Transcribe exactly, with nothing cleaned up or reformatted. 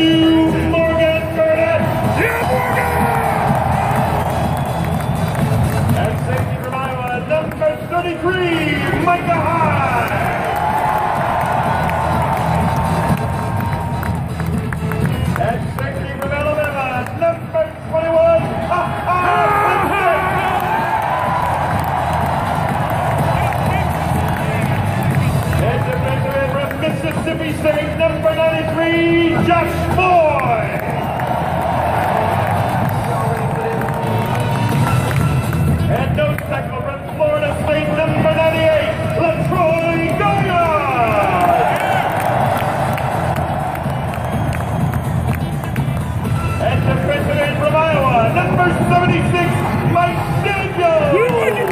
thirty-three, Micah High. At sixty from Alabama, number twenty-one, and defensive end from Mississippi State, number ninety-three, Josh Boyd. And no tackle from Florida State, number ninety-eight, LaTroy Goya. And defensive end from Iowa, number seventy-six, Mike Daniels.